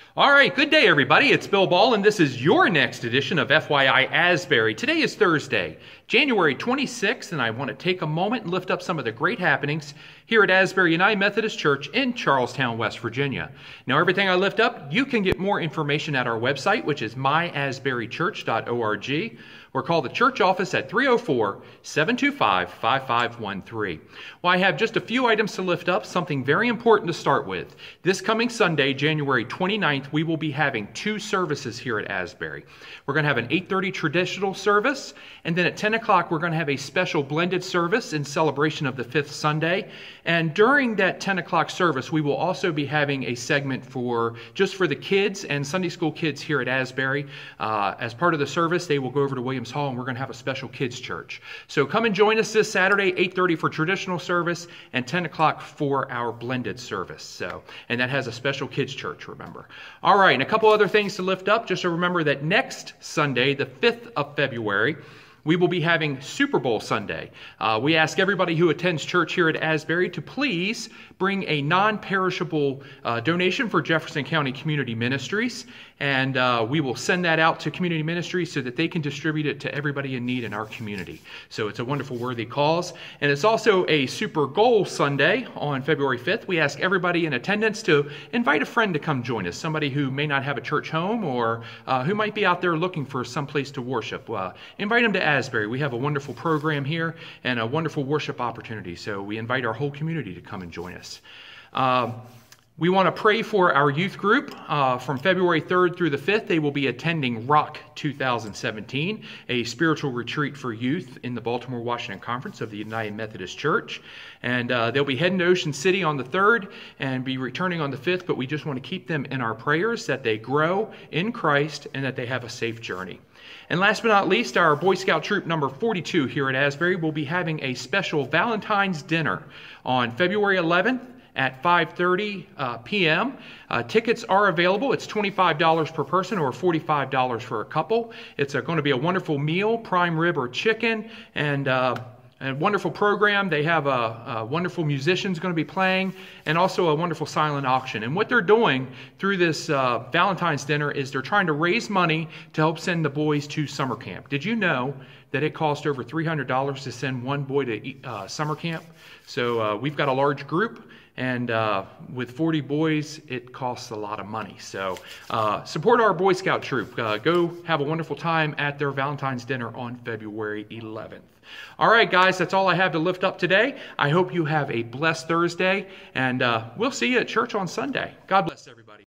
All right, good day, everybody. It's Bill Ball, and this is your next edition of FYI Asbury. Today is Thursday, January 26th, and I want to take a moment and lift up some of the great happenings here at Asbury United Methodist Church in Charlestown, West Virginia. Now, everything I lift up, you can get more information at our website, which is myasburychurch.org, or call the church office at 304-725-5513. Well, I have just a few items to lift up, something very important to start with. This coming Sunday, January 29th, we will be having two services here at Asbury. We're going to have an 8:30 traditional service, and then at 10 o'clock, we're going to have a special blended service in celebration of the fifth Sunday. And during that 10 o'clock service, we will also be having a segment just for the kids and Sunday school kids here at Asbury. As part of the service, they will go over to Williams Hall, and we're going to have a special kids church. So come and join us this Saturday, 8:30 for traditional service and 10 o'clock for our blended service. And that has a special kids church, remember. All right, and a couple other things to lift up. Just to remember that next Sunday, the 5th of February, we will be having Super Bowl Sunday. We ask everybody who attends church here at Asbury to please bring a non-perishable donation for Jefferson County Community Ministries, and we will send that out to Community Ministries so that they can distribute it to everybody in need in our community. So it's a wonderful, worthy cause. And it's also a Super Goal Sunday on February 5th. We ask everybody in attendance to invite a friend to come join us, somebody who may not have a church home or who might be out there looking for some place to worship. Invite them to Asbury. We have a wonderful program here and a wonderful worship opportunity, so we invite our whole community to come and join us. We want to pray for our youth group from February 3rd through the 5th. They will be attending ROCK 2017, a spiritual retreat for youth in the Baltimore-Washington Conference of the United Methodist Church. And they'll be heading to Ocean City on the 3rd and be returning on the 5th, but we just want to keep them in our prayers that they grow in Christ and that they have a safe journey. And last but not least, our Boy Scout Troop number 42 here at Asbury will be having a special Valentine's dinner on February 11th at 5:30 p.m. Tickets are available. It's $25 per person or $45 for a couple. It's going to be a wonderful meal, prime rib or chicken, and a wonderful program. They have wonderful musicians going to be playing, and also a wonderful silent auction. And what they're doing through this Valentine's dinner is they're trying to raise money to help send the boys to summer camp. Did you know that it cost over $300 to send one boy to summer camp? So we've got a large group, and with 40 boys, it costs a lot of money. So support our Boy Scout troop. Go have a wonderful time at their Valentine's dinner on February 11th. All right, guys, that's all I have to lift up today. I hope you have a blessed Thursday, and we'll see you at church on Sunday. God bless everybody.